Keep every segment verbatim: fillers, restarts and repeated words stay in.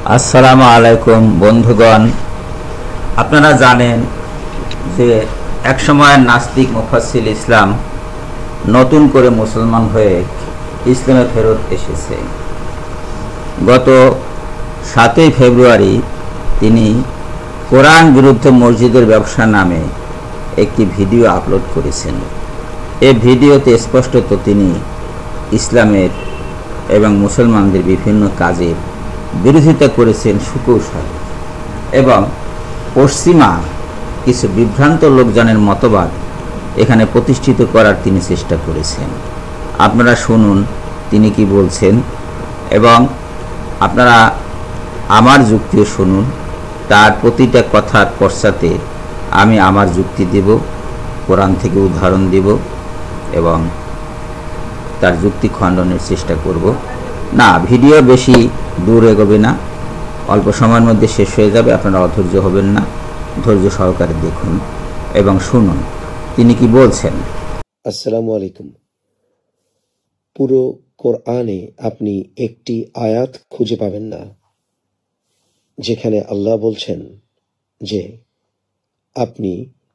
আসসালামু আলাইকুম বন্ধুগণ, আপনারা জানেন যে একসময় নাস্তিক মুফাসসিল ইসলাম নতুন করে মুসলমান হয়ে ইসলামে ফেরত এসেছে। গত সাতই ফেব্রুয়ারি তিনি কোরআন বিরুদ্ধে মসজিদের ব্যবসা নামে একটি ভিডিও আপলোড করেছেন। এই ভিডিওতে স্পষ্টত তিনি ইসলামের এবং মুসলমানদের বিভিন্ন কাজের বিরোধিতা করেছেন সুকৌশলে এবং পশ্চিমা কিছু বিভ্রান্ত লোকজনের মতবাদ এখানে প্রতিষ্ঠিত করার তিনি চেষ্টা করেছেন। আপনারা শুনুন তিনি কি বলছেন এবং আপনারা আমার যুক্তিও শুনুন। তার প্রতিটা কথার পশ্চাতে আমি আমার যুক্তি দেব, কোরআন থেকে উদাহরণ দেব এবং তার যুক্তি খণ্ডনের চেষ্টা করব। না, ভিডিও বেশি দূর এগোবে না, অল্প সময়ের মধ্যে শেষ হয়ে যাবে। আপনারা অধৈর্য হবেন না, ধৈর্য সহকারে দেখুন এবং শুনুন তিনি কি বলছেন। আসসালামু আলাইকুম। পুরো কোরআনে আপনি একটি আয়াত খুঁজে পাবেন না যেখানে আল্লাহ বলছেন যে আপনি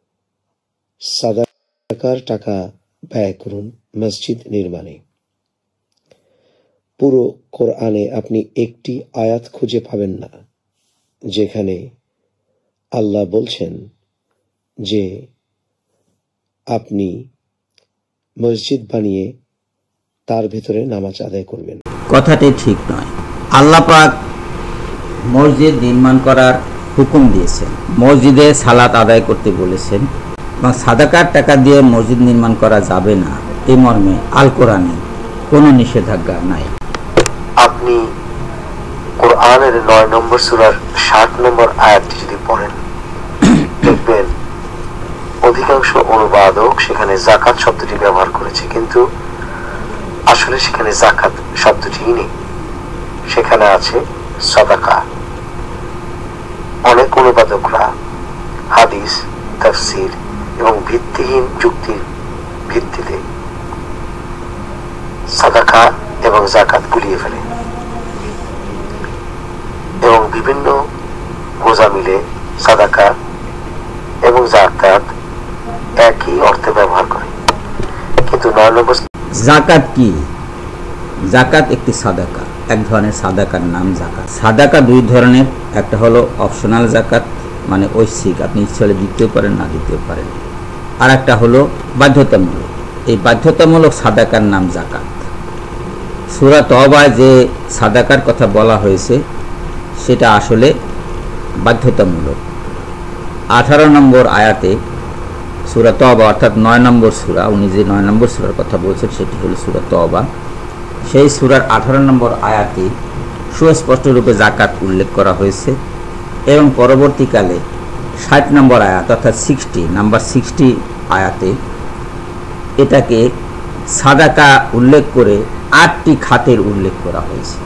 সাদাকার টাকা ব্যয় করুন মসজিদ নির্মাণে। পুরো কোরআনে আপনি একটি আয়াত খুঁজে পাবেন না যেখানে আল্লাহ বলছেন যে আপনি মসজিদ বানিয়ে তার ভিতরে নামাজ আদায় করবেন। কথাটি ঠিক নয়। আল্লাহ পাক মসজিদ নির্মাণ করার হুকুম দিয়েছেন, মসজিদে সালাত আদায় করতে বলেছেন এবং সাদাকার টাকা দিয়ে মসজিদ নির্মাণ করা যাবে না এই মর্মে আল কোরআনে কোনো নিষেধাজ্ঞা নাই। আপনি কোরআনের নয় নম্বর সূরার ষাট নম্বর আয়াতটি যদি পড়েন দেখবেন অধিকাংশ অনুবাদক সেখানে যাকাত শব্দটি ব্যবহার করেছে, কিন্তু আসলে সেখানে যাকাত শব্দটি নেই, সেখানে আছে সাদাকা। অনেক অনুবাদকরা হাদিস, তাফসীর এবং ভিত্তিহীন যুক্তির ভিত্তিতে সাদাকা এবং যাকাত গুলিয়ে ফেলে এবং বিভিন্ন গোজা মিলে সাদাকা এবং যাকাত একই অর্থে ব্যবহার করে। কিন্তু নয় নম্বর যাকাত কি? যাকাত একটি সাদাকা, এক ধরনের সাদাকার নাম যাকাত। সাদাকা দুই ধরনের, একটা হলো অপশনাল যাকাত, মানে ঐচ্ছিক, আপনি ইচ্ছা হলে দিতেও পারেন না দিতেও পারেন, আর একটা হলো বাধ্যতামূলক। এই বাধ্যতামূলক সাদাকার নাম যাকাত। সূরা তওবায় যে সাদাকার কথা বলা হয়েছে সেটা আসলে বাধ্যতামূলক। আঠারো নম্বর আয়াতে সূরা তওবা অর্থাৎ নয় নম্বর সূরা, উনি যে নয় নম্বর সূরার কথা বলছেন সেটি হলো সূরা তওবা। সেই সূরার আঠারো নম্বর আয়াতে সুস্পষ্টরূপে যাকাত উল্লেখ করা হয়েছে এবং পরবর্তীকালে ষাট নম্বর আয়াত অর্থাৎ সিক্সটি নাম্বার সিক্সটি আয়াতে এটাকে সাদাকা উল্লেখ করে আটটি খাতের উল্লেখ করা হয়েছে।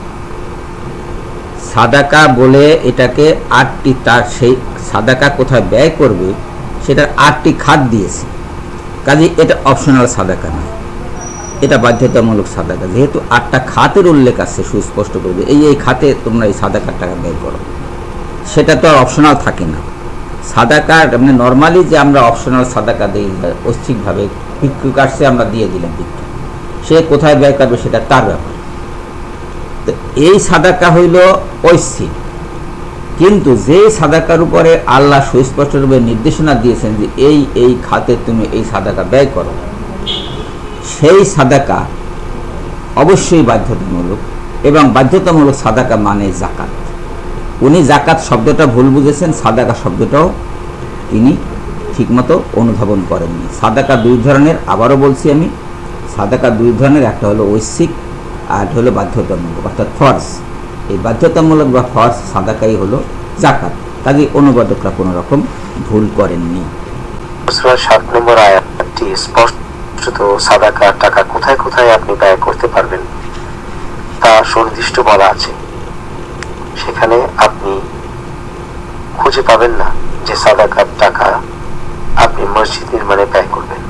সাদাকা বলে এটাকে আটটি, তার সেই সাদাকা কোথায় ব্যয় করবে সেটার আটটি খাত দিয়েছে। কাজে এটা অপশনাল সাদাকা নয়, এটা বাধ্যতামূলক সাদাকা। যেহেতু আটটা খাতের উল্লেখ আছে সুস্পষ্ট করবে এই এই খাতে তোমরা এই সাদাকার টাকা ব্যয় করো, সেটা তো আর অপশনাল থাকে না। সাদাকার মানে নর্মালি যে আমরা অপশনাল সাদাকা দিই ঐচ্ছিকভাবে, ভিক্ষুক আসছে আমরা দিয়ে দিলাম ভিক্ষা, সে কোথায় ব্যয় করবে সেটা তার ব্যাপার। তো এই সাদাকা হইল ঐচ্ছিক, কিন্তু যে সাদাকার উপরে আল্লাহ সুস্পষ্টরূপে নির্দেশনা দিয়েছেন যে এই এই খাতে তুমি এই সাদাকা ব্যয় করো, সেই সাদাকা অবশ্যই বাধ্যতামূলক এবং বাধ্যতামূলক সাদাকা মানে যাকাত। উনি যাকাত শব্দটা ভুল বুঝেছেন, সাদাকা শব্দটাও তিনি ঠিকমতো অনুধাবন করেননি। সাদাকা দুই ধরনের, আবারও বলছি আমি, সাদাকা দুই ধরনের, একটা হলো ঐচ্ছিক আর হলো বাধ্যতামূলক অর্থাৎ ফরজ। এই বাধ্যতামূলক বা ফরজ সাদাকাই হলো যাকাত। কাজে অনুবাদকরা কোনো রকম ভুল করেননি। সাত নম্বর আয়াতটি স্পষ্ট সাদাকা টাকা কোথায় কোথায় আপনি ব্যয় করতে পারবেন তা সুনির্দিষ্ট বলা আছে। সেখানে আপনি খুঁজে পাবেন না যে সাদাকার টাকা আপনি মসজিদ নির্মাণে ব্যয় করবেন।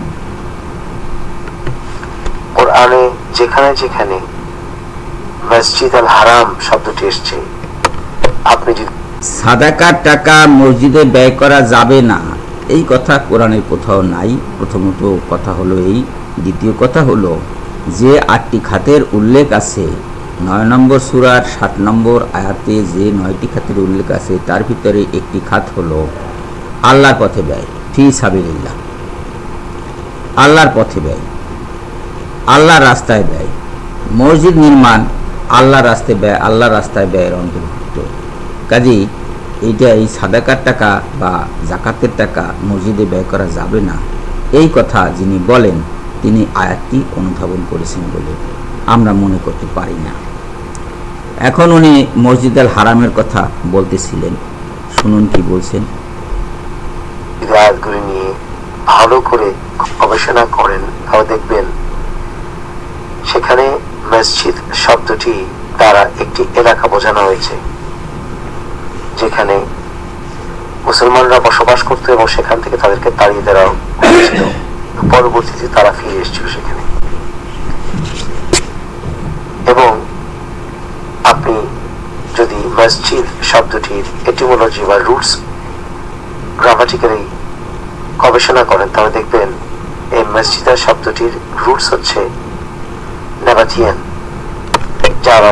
কোরআনে যেখানে যেখানে মসজিদ আল হারাম শব্দটি এসছে আপনি যদি সাদাকার টাকা মসজিদে ব্যয় করা যাবে না, এই কথা কোরআনের কোথাও নাই। প্রথমত কথা হলো এই। দ্বিতীয় কথা হলো যে আটটি খাতের উল্লেখ আছে, নয় নম্বর সূরার সাত নম্বর আয়াতে যে নয়টি খাতের উল্লেখ আছে, তার ভিতরে একটি খাত হলো আল্লাহর পথে ব্যয়, ফি সাবিলিল্লাহ, আল্লাহর পথে ব্যয়, আল্লাহর রাস্তায় ব্যয়। মসজিদ নির্মাণ আল্লাহর রাস্তায় ব্যয়, আল্লাহর রাস্তায় ব্যয়ের অন্তর্ভুক্ত। কাজেই এইটা এই সাদাকার টাকা বা জাকাতের টাকা মসজিদে ব্যয় করা যাবে না, এই কথা যিনি বলেন তিনি আয়াতটি অনুধাবন করেছেন বলে আমরা মনে করতে পারি না। এখন উনি মসজিদ আল হারামের কথা বলতেছিলেন, শুনুন কি বলছেন। আয়াতগুলি নিয়ে ভালো করে গবেষণা করেন, তাহলে দেখবেন সেখানে মসজিদ শব্দটি দ্বারা একটি এলাকা বোঝানো হয়েছে যেখানে মুসলমানরা বসবাস করত এবং সেখান থেকে তাদেরকে তাড়িয়ে দেওয়া হয়েছিল। পরবর্তীতে তারা ফিরে এসেছিল সেখানে। এবং আপনি যদি মসজিদ শব্দটির এটিমোলজি বা রুটস গ্রামাটিক্যালি গবেষণা করেন, তাহলে দেখবেন এই মসজিদা শব্দটির রুটস হচ্ছে নাবাতিয়ান, যার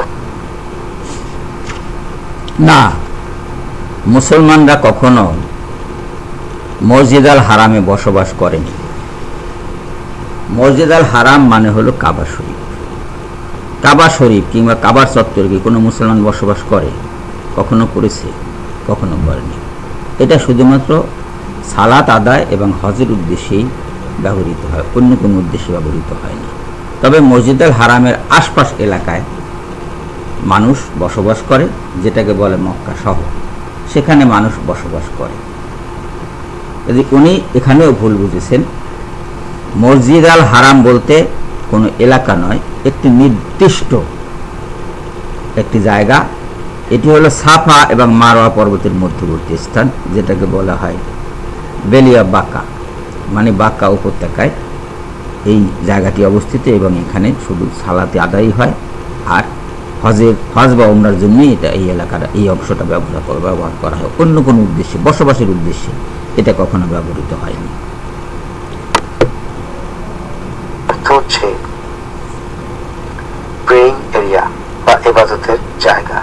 না, মুসলমানরা কখনো মসজিদ আল হারামে বসবাস করেনি। মসজিদ আল হারাম মানে হলো কাবা শরীফ। কাবা শরীফ কিংবা কাবার চত্বরে কি কোনো মুসলমান বসবাস করে? কখনো করেছে? কখনো করেনি। এটা শুধুমাত্র সালাত আদায় এবং হজের উদ্দেশ্যেই ব্যবহৃত হয়, অন্য কোনো উদ্দেশ্যে ব্যবহৃত হয় না। তবে মসজিদ আল হারামের আশপাশ এলাকায় মানুষ বসবাস করে, যেটাকে বলে মক্কা শহর, সেখানে মানুষ বসবাস করে। যদি উনি এখানেও ভুল বুঝেছেন। মসজিদ আল হারাম বলতে কোনো এলাকা নয়, একটি নির্দিষ্ট একটি জায়গা। এটি হলো সাফা এবং মারওয়া পর্বতের মধ্যবর্তী স্থান, যেটাকে বলা হয় বেলিয়া বাঁকা, মানে বাঁকা উপত্যকায় এই জায়গাটি অবস্থিত এবং এখানে শুধু সালাতে আদায় হয় আর হজের হজ বা উমরার জন্যই এটা এই এলাকার এই অংশটা ব্যবহার করা ব্যবহার করা হয়, অন্য কোনো উদ্দেশ্যে বসবাসের উদ্দেশ্যে এটা কখনো ব্যবহৃত হয়নি। হচ্ছে প্রেইং এরিয়া বা ইবাদতের জায়গা।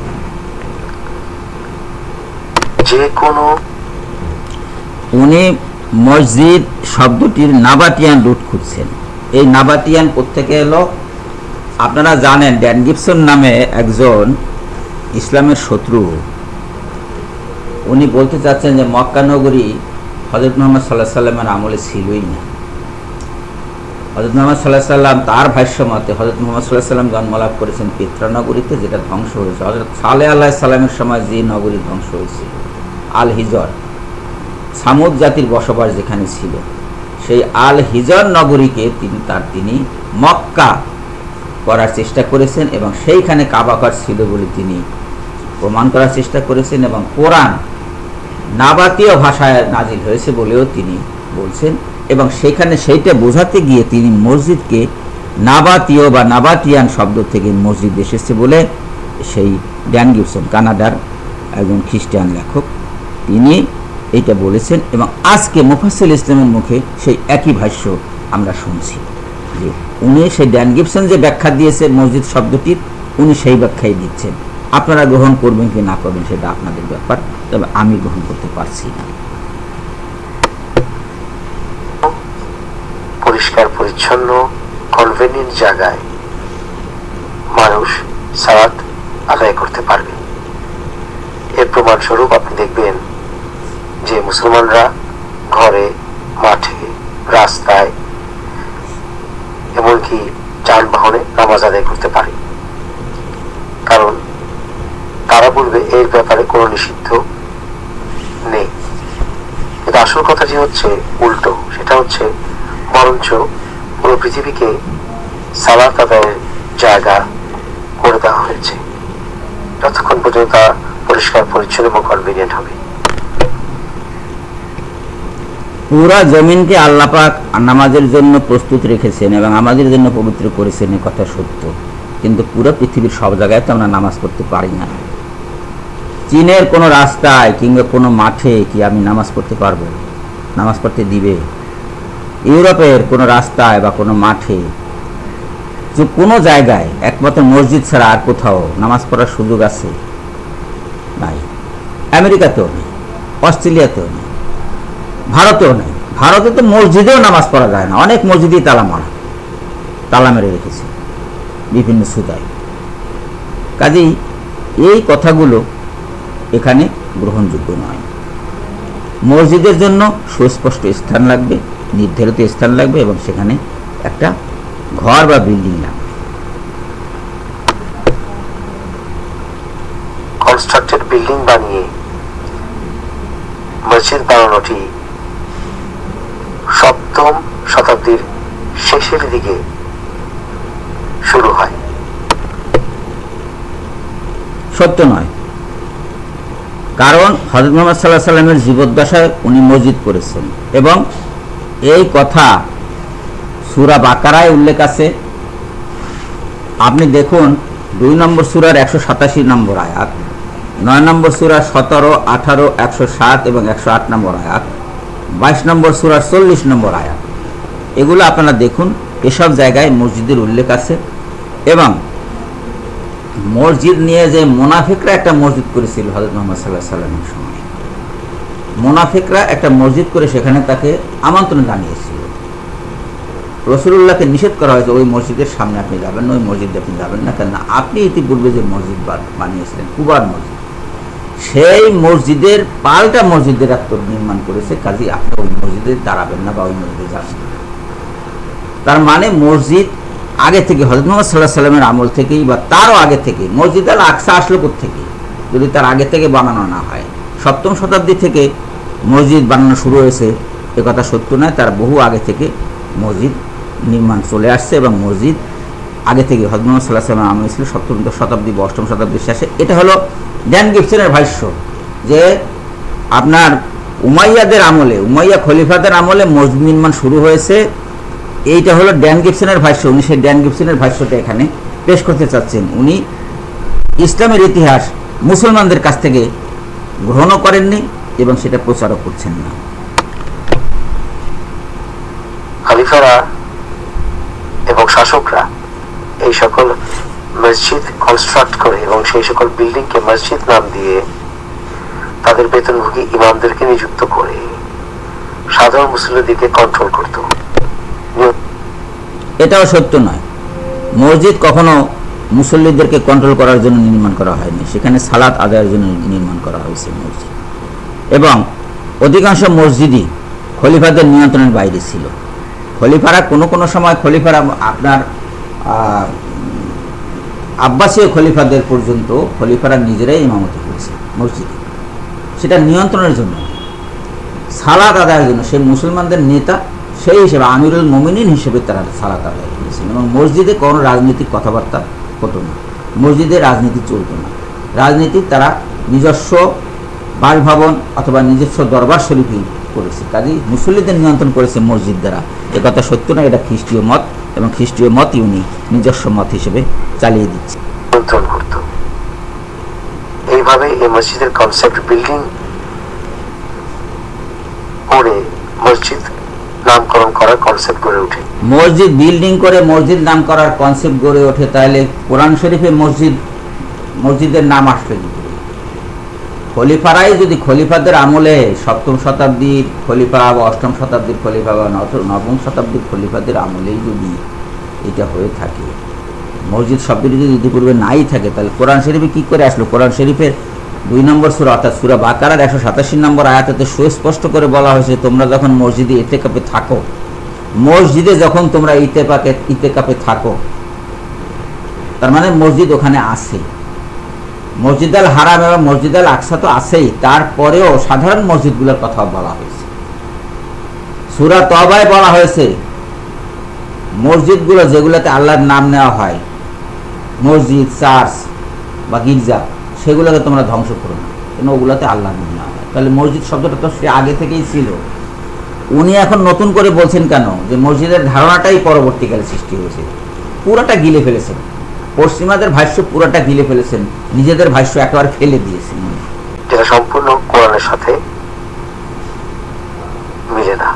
যে কোনো উনি মসজিদ শব্দটির নাবাটিয়ান রুট খুঁজছেন। এই নাবাটিয়ান কোত্থেকে এলো? আপনারা জানেন ড্যান গিবসন নামে একজন ইসলামের শত্রু, উনি বলতে চাচ্ছেন যে মক্কা নগরী হযরত মুহাম্মদ সাল্লাল্লাহু আলাইহি সাল্লামের আমলে ছিলই না। হযরত মুহাম্মদ সাল্লাল্লাহু আলাইহি সাল্লাম তার ভাষ্য মতে হযরত মুহাম্মদ সাল্লাল্লাহু আলাইহি সাল্লাম জন্মলাভ করেছেন পেত্রা নগরীতে, যেটা ধ্বংস হয়েছে হযরত সালেহ আলাইহিস সালামের সময় যে নগরী ধ্বংস হয়েছে, আল হিজর, সামুদ জাতির বসবাস যেখানে ছিল, সেই আল হিজর নগরীকে তিনি তার তিনি মক্কা করার চেষ্টা করেছেন এবং সেইখানে কাবা ঘর ছিল বলে তিনি প্রমাণ করার চেষ্টা করেছেন এবং কোরআন নাবাতীয় ভাষায় নাজিল হয়েছে বলেও তিনি বলছেন এবং সেখানে সেইটা বোঝাতে গিয়ে তিনি মসজিদকে নাবাতীয় বা নাবাটিয়ান শব্দ থেকে মসজিদ এসেছে বলে সেই ড্যান গিবসন, কানাডার একজন খ্রিস্টান লেখক, তিনি এইটা বলেছেন এবং আজকে মুফাসসিল ইসলামের মুখে সেই একই ভাষ্য আমরা শুনছি যে উনি সেই ড্যান গিবসন যে ব্যাখ্যা দিয়েছে মসজিদ শব্দটির, উনি সেই ব্যাখ্যাই দিচ্ছেন। আপনারা গ্রহণ করবেন কি না করবেন সেটা আপনাদের ব্যাপার, তবে আমি গ্রহণ করতে পারছি না। পরিষ্কার পরিচ্ছন্ন কনভেনিয়েন্ট জায়গায় মানুষ সালাত আদায় করতে পারবে। এর প্রমাণস্বরূপ আপনি দেখবেন যে মুসলমানরা ঘরে, মাঠে, রাস্তায়, এমনকি যানবাহনে নামাজ আদায় করতে পারে, কারণ তারা বলবে এর ব্যাপারে কোনো নিষিদ্ধ নেই। কিন্তু আসল কথাটি হচ্ছে উল্টো, সেটা হচ্ছে বরঞ্চ পুরো পৃথিবীকে সালাত আদায়ের জায়গা করে দেওয়া হয়েছে, যতক্ষণ পর্যন্ত তা পরিষ্কার পরিচ্ছন্ন এবং কনভিনিয়েন্ট হবে। পুরা জমিনকে আল্লাহ পাক নামাজের জন্য প্রস্তুত রেখেছেন এবং আমাদের জন্য পবিত্র করেছেন, এ কথা সত্য, কিন্তু পুরো পৃথিবীর সব জায়গায় তো আমরা নামাজ পড়তে পারি না। চীনের কোনো রাস্তায় কিংবা কোনো মাঠে কি আমি নামাজ পড়তে পারবো? নামাজ পড়তে দিবে? ইউরোপের কোনো রাস্তায় বা কোনো মাঠে, যে কোনো জায়গায় একমাত্র মসজিদ ছাড়া আর কোথাও নামাজ পড়ার সুযোগ আছে? নাই। আমেরিকাতেও নেই, অস্ট্রেলিয়াতেও নেই, ভারতেও নেই। ভারতে তো মসজিদেও নামাজ পড়া যায় না, অনেক মসজিদই তালা মারা, তালা মেরে রেখেছে বিভিন্ন সুদায়। কাজেই এই কথাগুলো এখানে গ্রহণযোগ্য নয়। মসজিদের জন্য সুস্পষ্ট স্থান লাগবে, নির্ধারিত স্থান লাগবে, এবং সেখানে একটা ঘর বা বিল্ডিং লাগবে। কনস্ট্রাক্টেড বিল্ডিং বানিয়ে মসজিদ বানানোটি সপ্তম শতাব্দীর শেষের দিকে শুরু হয়। সত্য নয়, কারণ হযরত মুহাম্মদ সাল্লাল্লাহু আলাইহি সাল্লামের জীবদ্দশায় উনি মসজিদ করেছেন, এবং এই কথা সূরা বাকারায় উল্লেখ আছে। আপনি দেখুন দুই নম্বর সূরার একশো সাতাশি নম্বর আয়াত, নয় নম্বর সূরার সতেরো, আঠারো, একশো সাত এবং একশো আট নম্বর আয়াত, বাইশ নম্বর সূরার চল্লিশ নম্বর আয়াত। এগুলো আপনারা দেখুন, এসব জায়গায় মসজিদের উল্লেখ আছে। এবং মসজিদ নিয়ে যে মুনাফিকরা একটা মসজিদ করেছিল হযরত মুহাম্মদ সাল্লাল্লাহু আলাইহি সাল্লামের সময়, মুনাফিকরা একটা মসজিদ করে সেখানে তাকে আমন্ত্রণ জানিয়েছিল। রাসূলুল্লাহকে নিষেধ করা হয়েছে ওই মসজিদের সামনে আপনি যাবেন না, ওই মসজিদে আপনি যাবেন না, কেন আপনি ইতিপূর্বে যে মসজিদ বানিয়েছিলেন কুবার মসজিদ, সেই মসজিদের পাল্টা মসজিদের একটা নির্মাণ করেছে, কাজে আপনি ওই মসজিদে দাঁড়াবেন না বা ওই মসজিদে যাবেন না। তার মানে মসজিদ আগে থেকে হযরত মুহাম্মদ সাল্লাল্লাহু আলাইহি সাল্লামের আমল থেকেই বা তারও আগে থেকে, মসজিদ আল আকসা আসলো কোত্থেকে যদি তার আগে থেকে বানানো না হয়? সপ্তম শতাব্দী থেকে মসজিদ বানানো শুরু হয়েছে এ কথা সত্য নয়, তার বহু আগে থেকে মসজিদ নির্মাণ চলে আসছে, এবং মসজিদ আগে থেকে হযরত মুহাম্মদ সাল্লাল্লাহু আলাইহি সাল্লামের আমল ছিল সপ্তম শতাব্দী বা অষ্টম শতাব্দীর শেষে। এটা হলো ড্যান গিবসনের ভাষ্য, যে আপনার উমাইয়াদের আমলে, উমাইয়া খলিফাদের আমলে মসজিদ নির্মাণ শুরু হয়েছে। এইটা হলো ড্যান গিবসনের ভাষ্য। উনি সেই ড্যান গিবসনের ভাষ্যটা এখানে পেশ করতে চাচ্ছেন। উনি ইসলামের ইতিহাস মুসলমানদের কাছ থেকে গ্রহণ করেননি এবং সেটা প্রচারও করছেন না। খলিফারা এবং শাসকরা এই সকল মসজিদ কনস্ট্রাক্ট করে এবং সেই সকল বিল্ডিংকে মসজিদ নাম দিয়ে তাদের বেতনভোগী ইমামদেরকে নিযুক্ত করে সাধারণ মুসল্লিদেরকে কন্ট্রোল করত। এটাও সত্য নয়। মসজিদ কখনো মুসল্লিদেরকে কন্ট্রোল করার জন্য নির্মাণ করা হয়নি, সেখানে সালাত আদায়ের জন্য নির্মাণ করা হয়েছে মসজিদ। এবং অধিকাংশ মসজিদই খলিফাদের নিয়ন্ত্রণের বাইরে ছিল। খলিফারা কোনো কোনো সময় খলিফারা আপনার আব্বাসীয় খলিফাদের পর্যন্ত খলিফারা নিজেরাই ইমামতি করেছে মসজিদে, সেটা নিয়ন্ত্রণের জন্য, সালাত আদায়ের জন্য। সেই মুসলমানদের নেতা সেই হিসেবে আমিরুল মুমিনিন হিসেবে তারা সালাত আদায় করেছেন। এবং মসজিদে কোনো রাজনৈতিক কথাবার্তা হতো না, মসজিদে রাজনীতি চলত না। রাজনীতি তারা নিজস্ব বাসভবন অথবা নিজস্ব দরবার শরীফই করেছে, কাজেই মুসল্লিদের নিয়ন্ত্রণ করেছে মসজিদ দ্বারা। একথা সত্য না, এটা খ্রিস্টীয় মত, এবং খ্রিস্টীয় মতই উনি নিজস্ব মত হিসেবে চালিয়ে দিচ্ছে। নিয়ন্ত্রণ করত। এইভাবে এই মসজিদের কনসেপ্ট বিল্ডিং করে মসজিদ নামকরণ করার কনসেপ্ট গড়ে ওঠে। মসজিদ বিল্ডিং করে মসজিদ নাম করার কনসেপ্ট গড়ে ওঠে, তাহলে কোরআন শরীফে মসজিদ মসজিদের নাম আসলে কি করে? খলিফারাই যদি খলিফাদের আমলে সপ্তম শতাব্দীর খলিফা বা অষ্টম শতাব্দীর খলিফা বা নবম শতাব্দীর খলিফাদের আমলেই যদি এটা হয়ে থাকে, মসজিদ শব্দটি যদি ইতিপূর্বে নাই থাকে, তাহলে কোরআন শরীফে কি করে আসলো? কোরআন শরীফের দুই নম্বর সূরা অর্থাৎ সূরা বাকারার একশো সাতাশি নম্বর আয়াতে সুস্পষ্ট করে বলা হয়েছে, তোমরা যখন মসজিদে ইতেকাফে থাকো, মসজিদে যখন তোমরা ইতেকাফে ইতেকাফে থাকো, তার মানে মসজিদ ওখানে আছে। মসজিদ আল হারাম এবং মসজিদ আল আকসা তো আছেই, তারপরেও সাধারণ মসজিদগুলোর কথা বলা হয়েছে। সূরা তওবায় বলা হয়েছে মসজিদগুলো যেগুলোতে আল্লাহর নাম নেওয়া হয়, মসজিদ, চার্চ বা গির্জা, সেগুলোকে তোমরা ধ্বংস করো না, কেন ওগুলোতে আল্লাহর নাম নেওয়া হয়। তাহলে মসজিদ শব্দটা তো সে আগে থেকেই ছিল। উনি এখন নতুন করে বলছেন কেন যে মসজিদের ধারণাটাই পরবর্তীকালে সৃষ্টি হয়েছে? পুরাটা গিলে ফেলেছেন, পশ্চিমাদের ভাষ্য পুরাটা গিলে ফেলেছেন, নিজেদের ভাষ্য একেবারে ফেলে দিয়েছেন। যেটা সম্পূর্ণ কোরআনের সাথে মিলে না।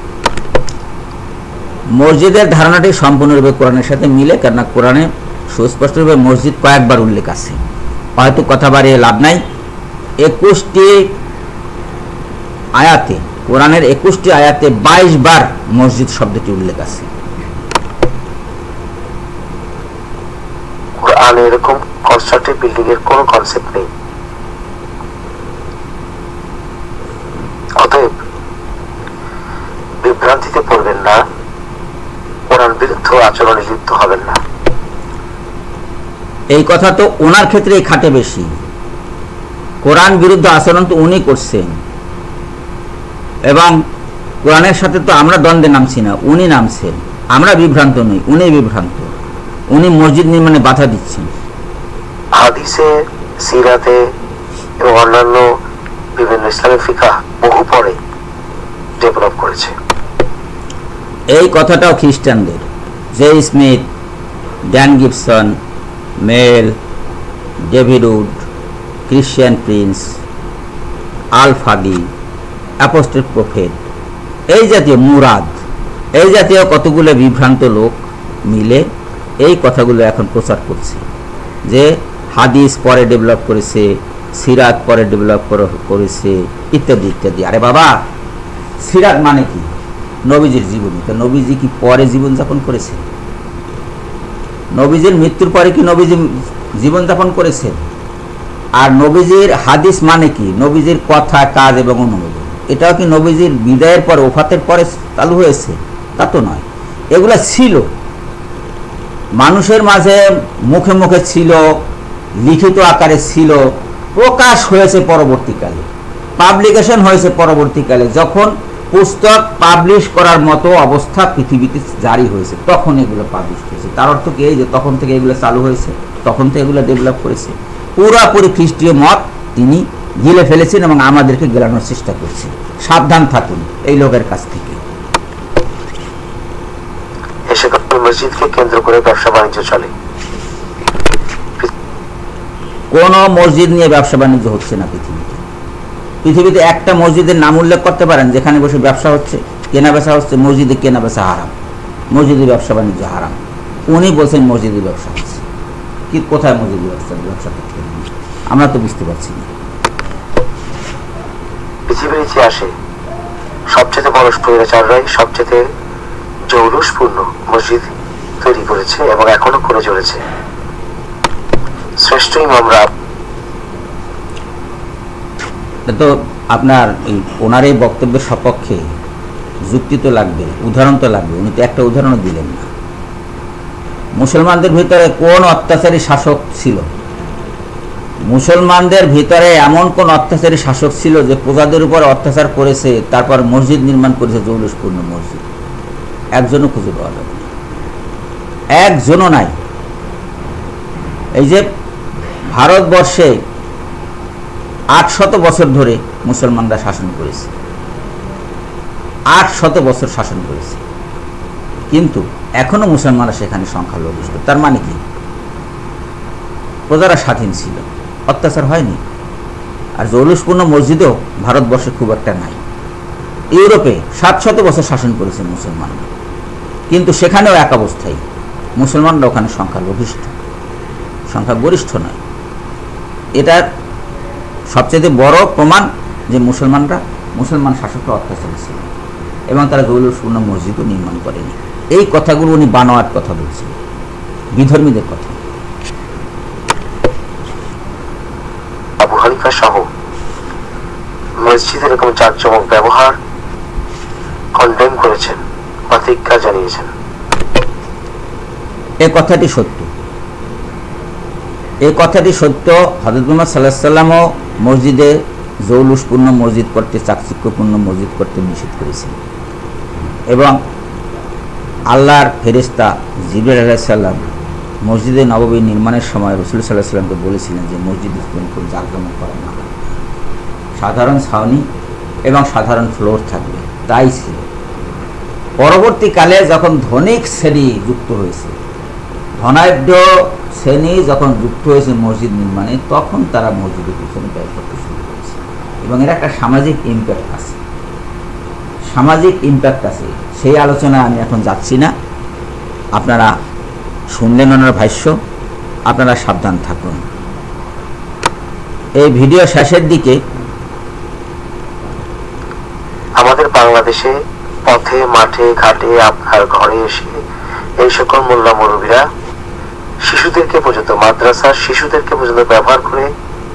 মসজিদের ধারণাটি সম্পূর্ণরূপে কোরআনের সাথে মিলে, কেননা কোরআনে সুস্পষ্টরূপে মসজিদ কয়েকবার উল্লেখ আছে। হয়তো কথা বাড়িয়ে লাভ নাই। একুশটি আয়াতে, কোরআনের একুশটি আয়াতে বাইশ বার মসজিদ শব্দটি উল্লেখ আছে। কোরআনে এরকম কনস্ট্রাকটিভ বিল্ডিং এর কোনো কনসেপ্ট নেই। অতএব বিভ্রান্তিতে পড়বেন না, কোরআন বিরুদ্ধ আচরণে লিপ্ত হবেন না। এই কথা তো ওনার ক্ষেত্রেই খাটে বেশি। কোরআন বিরুদ্ধ আচরণ তো উনি করছেন, এবং কোরআনের সাথে তো আমরা দ্বন্দ্বে নামছি না, উনি নামছেন। আমরা বিভ্রান্ত নই, উনি বিভ্রান্ত। উনি মসজিদ নির্মাণে বাধা দিচ্ছেন। হাদিসে, সিরাতে এবং অন্যান্য বিভিন্ন ইসলামিক ফিকাহ বহু পরে ডেভেলপ করেছে। এই কথাটাও খ্রিস্টানদের। J Smith, Dan Gibson, Mel, David Wood, Christian Prince, Al Fadi, Apostle Prophet, এই জাতীয় মুরাদ, এই জাতীয় কতগুলো বিভ্রান্ত লোক মিলে এই কথাগুলো এখন প্রচার করছে যে হাদিস পরে ডেভেলপ করেছে, সিরাত পরে ডেভেলপ করেছে, ইত্যাদি ইত্যাদি। আরে বাবা, সিরাত মানে কি? নবীজির জীবনী। তো নবীজি কি পরে জীবনযাপন করেছে? নবীজির মৃত্যুর পরে কি নবীজি জীবনযাপন করেছেন? আর নবীজির হাদিস মানে কি? নবীজির কথা, কাজ এবং অনুভূতি। এটাও কি নবীজির বিদায়ের পরে, ওফাতের পরে চালু হয়েছে? তা তো নয়। এগুলা ছিল, মানুষের মাঝে মুখে মুখে ছিল, লিখিত আকারে ছিল, প্রকাশ হয়েছে পরবর্তীকালে, পাবলিকেশন হয়েছে পরবর্তীকালে। যখন পুস্তক পাবলিশ করার মতো অবস্থা পৃথিবীতে জারি হয়েছে, তখন এগুলো পাবলিশ হয়েছে। তার অর্থ কি এই যে তখন থেকে এগুলো চালু হয়েছে, তখন থেকে এগুলো ডেভেলপ করেছে? পুরাপুরি খ্রিস্টীয় মত তিনি গিলে ফেলেছেন এবং আমাদেরকে গেলানোর চেষ্টা করছেন। সাবধান থাকুন এই লোকের কাছ থেকে। এসে মসজিদকে কেন্দ্র করে ব্যবসা বাণিজ্য চলে। কোন মসজিদ নিয়ে ব্যবসা বাণিজ্য হচ্ছে না পৃথিবীতে। পৃথিবীতে একটা মসজিদের নাম উল্লেখ করতে পারেন যেখানে বসে ব্যবসা হচ্ছে, কেনা বেচা হচ্ছে? মসজিদে কেনা বেচা হারাম, মসজিদে ব্যবসা বাণিজ্য হারাম। উনি বলছেন মসজিদে ব্যবসা হচ্ছে। কি, কোথায় মসজিদে ব্যবসা ব্যবসা করতে? আমরা তো বুঝতে পারছি না। পৃথিবীর ইতিহাসে সবচেয়ে বড় স্বৈরাচাররাই সবচেয়ে জৌলুসপূর্ণ মসজিদ তৈরি করেছে এবং এখনো করে চলেছে। শ্রেষ্ঠ ইমামরা তো আপনার এই ওনার এই বক্তব্যের সপক্ষে যুক্তি তো লাগবে, উদাহরণ তো লাগবে। উনি তো একটা উদাহরণও দিলেন না। মুসলমানদের ভিতরে কোন অত্যাচারী শাসক ছিল? মুসলমানদের ভিতরে এমন কোন অত্যাচারী শাসক ছিল যে প্রজাদের উপর অত্যাচার করেছে, তারপর মসজিদ নির্মাণ করেছে, জৌলুসপূর্ণ মসজিদ? একজনও খুঁজে পাওয়া যাবে না, একজনও নাই। এই যে ভারতবর্ষে আট শত বছর ধরে মুসলমানরা শাসন করেছে, আট শত বছর শাসন করেছে, কিন্তু এখনো মুসলমানরা সেখানে সংখ্যালঘিষ্ঠ। তার মানে কি? প্রজারা স্বাধীন ছিল, অত্যাচার হয়নি। আর জৌলুসপূর্ণ মসজিদও ভারতবর্ষে খুব একটা নাই। ইউরোপে সাত শত বছর শাসন করেছে মুসলমানরা, কিন্তু সেখানেও এক অবস্থায়, মুসলমানরা ওখানে সংখ্যালঘিষ্ঠ, সংখ্যাগরিষ্ঠ নয়। এটার সবচেয়ে বড় প্রমাণ যে মুসলমানরা, মুসলমান শাসকরা অত্যাচারী ছিল এবং তারা জৌলুসপূর্ণ মসজিদও নির্মাণ করেনি। এই কথাগুলো উনি বানোয়াট কথা বলছেন, বিধর্মীদের কথা। আবু হানিফা সহ মসজিদের এরকম জাঁকজমক ব্যবহার কন্ডেম করেছেন, প্রতিজ্ঞা জানিয়েছেন। এ কথাটি সত্য, এই কথাটি সত্য। হযরত মুহাম্মদ সাল্লাল্লাহু আলাইহি ওয়াসাল্লামও মসজিদে জৌলুসপূর্ণ মসজিদ করতে, চাকচিক্যপূর্ণ মসজিদ করতে নিষেধ করেছেন। এবং আল্লাহর ফেরেশতা জিবরাইল আলাইহিস সালাম মসজিদে নববী নির্মাণের সময় রাসূল সাল্লাল্লাহু আলাইহি ওয়াসাল্লামকে বলেছিলেন যে মসজিদে কোনো জাঁকজমক করা না, সাধারণ ছাউনি এবং সাধারণ ফ্লোর থাকবে। তাই ছিল। পরবর্তীকালে যখন ধনিক শ্রেণী যুক্ত হয়েছে, ধনাঢ্য শ্রেণী যখন যুক্ত হয়েছে মসজিদ নির্মাণে, তখন তারা মসজিদের পিছনে ব্যয় করতে শুরু করেছে। এবং এর একটা সামাজিক ইম্প্যাক্ট আছে, সামাজিক ইম্প্যাক্ট আছে। সেই আলোচনায় আমি এখন যাচ্ছি না। আপনারা শুনলেন ওনার ভাষ্য, আপনারা সাবধান থাকুন। এই ভিডিও শেষের দিকে আমাদের বাংলাদেশে পথে মাঠে ঘাটে আপনার ঘরে এসে এই সকল মোল্লা মুরব্বীরা শিশুদেরকে পর্যন্ত, মাদ্রাসার শিশুদেরকে পর্যন্ত ব্যবহার করে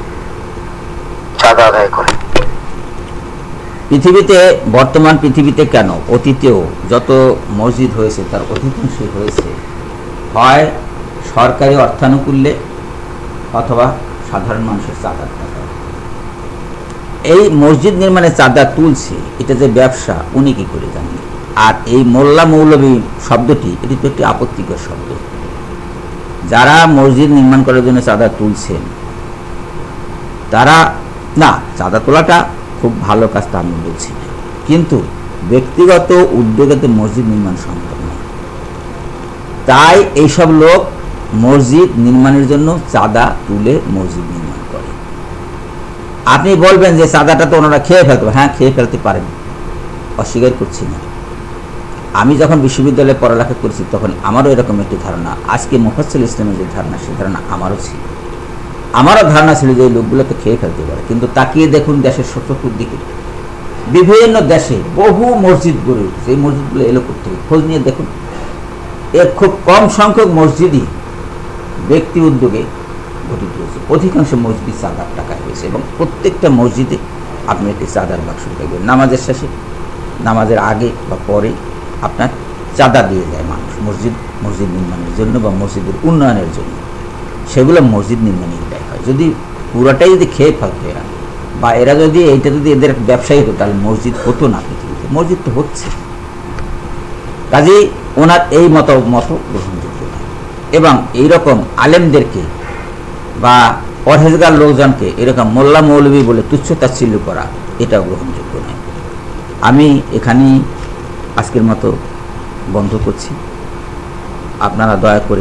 চাঁদা আদায় করে। পৃথিবীতে, বর্তমান পৃথিবীতে কেন, অতীতেও যত মসজিদ হয়েছে তার অধিকাংশই হয়েছে হয় সরকারি অর্থানুকূল্যে অথবা সাধারণ মানুষের চাঁদার টাকা। এই মসজিদ নির্মাণে চাঁদা তুলছে, এটা যে ব্যবসা উনি কি করে জানেন? আর এই মোল্লা মৌলবী শব্দটি, এটি তো একটি আপত্তিকর শব্দ। যারা মসজিদ নির্মাণ করার জন্য চাঁদা তুলছেন তারা, না, চাঁদা তোলাটা খুব ভালো কাজ তা আমি বলছি না, কিন্তু ব্যক্তিগত উদ্যোগে তো মসজিদ নির্মাণ সম্ভব নয়। তাই এইসব লোক মসজিদ নির্মাণের জন্য চাঁদা তুলে মসজিদ নির্মাণ করে। আপনি বলবেন যে চাঁদাটা তো ওনারা খেয়ে ফেলতে পারে, হ্যাঁ খেয়ে ফেলতে পারেন, অস্বীকার করছি না। আমি যখন বিশ্ববিদ্যালয়ে পড়ালেখা করছি তখন আমারও এরকম একটি ধারণা, আজকে মুফাজ্জল ইসলামের যে ধারণা, সেই ধারণা আমারও ছিল। আমারও ধারণা ছিল যে এই লোকগুলো তো খেয়ে ফেলতে পারে, কিন্তু তাকিয়ে দেখুন দেশের চতুর্দিকে বিভিন্ন দেশে বহু মসজিদ গড়ে উঠেছে। এই মসজিদগুলো এলো করতে হবে, খোঁজ নিয়ে দেখুন। এর খুব কম সংখ্যক মসজিদই ব্যক্তি উদ্যোগে গঠিত হয়েছে, অধিকাংশ মসজিদ চাঁদার টাকা হয়েছে। এবং প্রত্যেকটা মসজিদে আপনি একটি চাঁদার বাক্স দেখবেন, নামাজের শেষে, নামাজের আগে বা পরে আপনার চাঁদা দিয়ে যায় মানুষ মসজিদ মসজিদ নির্মাণের জন্য বা মসজিদের উন্নয়নের জন্য। সেগুলো মসজিদ নির্মাণে ব্যয় হয়। যদি পুরোটাই যদি খেয়ে ফেলতে এরা, বা এরা যদি এইটা যদি এদের ব্যবসায়ী হতো, তাহলে মসজিদ হতো না পৃথিবীতে। মসজিদ তো হচ্ছে। কাজেই ওনার এই মত মত গ্রহণযোগ্য নয়। এবং এইরকম আলেমদেরকে বা পরহেজগার লোকজনকে এরকম মোল্লা মৌলবী বলে তুচ্ছ তাচ্ছিল্য করা, এটাও গ্রহণযোগ্য নয়। আমি এখানেই আজকের মতো বন্ধ করছি। আপনারা দয়া করে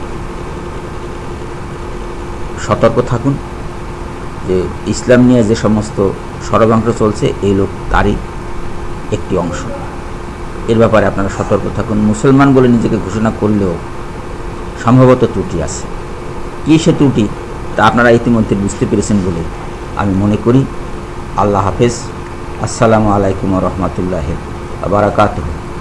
সতর্ক থাকুন যে ইসলাম নিয়ে যে সমস্ত ষড়যন্ত্র চলছে, এই লোক তারই একটি অংশ। এর ব্যাপারে আপনারা সতর্ক থাকুন। মুসলমান বলে নিজেকে ঘোষণা করলেও সম্ভবত ত্রুটি আছে। কী সে ত্রুটি তা আপনারা ইতিমধ্যে বুঝতে পেরেছেন বলে আমি মনে করি। আল্লাহ হাফেজ। আসসালামু আলাইকুম ওয়া রাহমাতুল্লাহি ওয়া বারাকাতুহু।